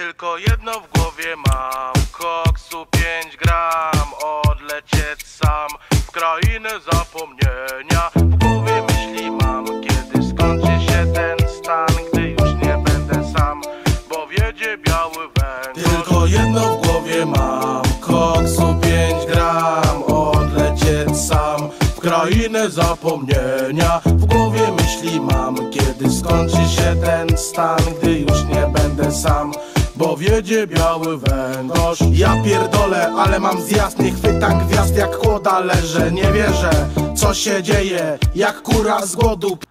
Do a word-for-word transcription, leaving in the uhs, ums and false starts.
Tylko jedno w głowie mam, koksu pięć gram. Odlecieć sam w krainę zapomnienia. W głowie myśli mam, kiedy skończy się ten stan, gdy już nie będę sam, bo wiedzie biały węgorz. Tylko jedno w głowie mam, koksu pięć gram. Odlecieć sam w krainę zapomnienia. W głowie myśli mam, kiedy skończy się ten stan, gdy już nie będę sam, bo wiedzie biały węgorz. Ja pierdolę, ale mam zjazd, nie chwytam gwiazd jak kłoda leżę. Nie wierzę, co się dzieje, jak kura z głodu.